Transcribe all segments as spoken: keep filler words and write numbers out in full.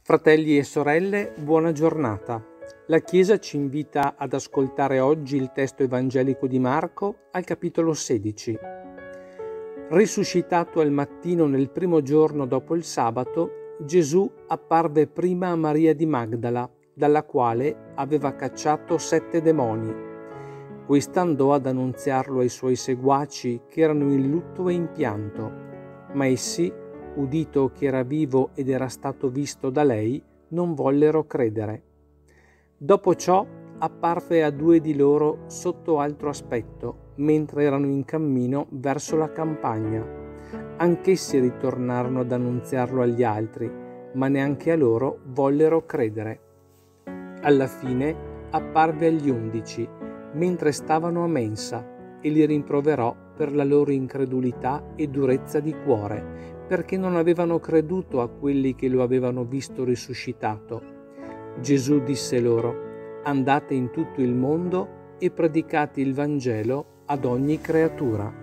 Fratelli e sorelle, buona giornata. La Chiesa ci invita ad ascoltare oggi il testo evangelico di Marco al capitolo sedici. Risuscitato al mattino nel primo giorno dopo il sabato, Gesù apparve prima a Maria di Magdala, dalla quale aveva cacciato sette demoni. Questa andò ad annunziarlo ai suoi seguaci che erano in lutto e in pianto, ma essi, udito che era vivo ed era stato visto da lei, non vollero credere. Dopo ciò apparve a due di loro sotto altro aspetto, mentre erano in cammino verso la campagna. Anch'essi ritornarono ad annunziarlo agli altri, ma neanche a loro vollero credere. Alla fine apparve agli undici, mentre stavano a mensa, e li rimproverò per la loro incredulità e durezza di cuore, perché non avevano creduto a quelli che lo avevano visto risuscitato. Gesù disse loro: andate in tutto il mondo e predicate il Vangelo ad ogni creatura.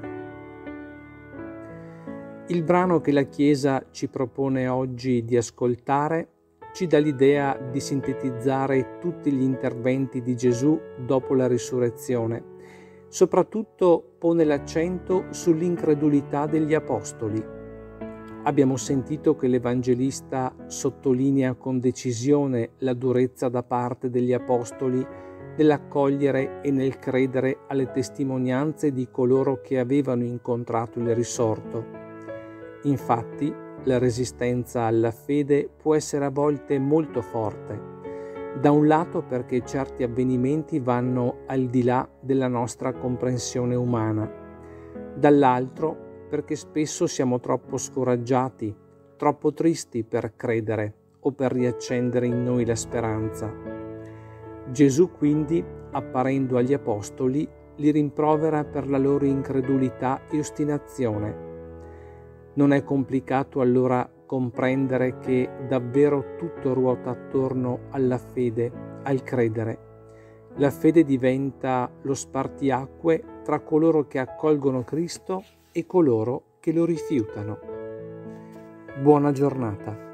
Il brano che la Chiesa ci propone oggi di ascoltare ci dà l'idea di sintetizzare tutti gli interventi di Gesù dopo la risurrezione. Soprattutto pone l'accento sull'incredulità degli apostoli. Abbiamo sentito che l'Evangelista sottolinea con decisione la durezza da parte degli apostoli nell'accogliere e nel credere alle testimonianze di coloro che avevano incontrato il risorto. Infatti, la resistenza alla fede può essere a volte molto forte. Da un lato perché certi avvenimenti vanno al di là della nostra comprensione umana, dall'altro perché spesso siamo troppo scoraggiati, troppo tristi per credere o per riaccendere in noi la speranza. Gesù quindi, apparendo agli apostoli, li rimprovera per la loro incredulità e ostinazione. Non è complicato allora comprendere che davvero tutto ruota attorno alla fede, al credere. La fede diventa lo spartiacque tra coloro che accolgono Cristo e coloro che lo rifiutano. Buona giornata.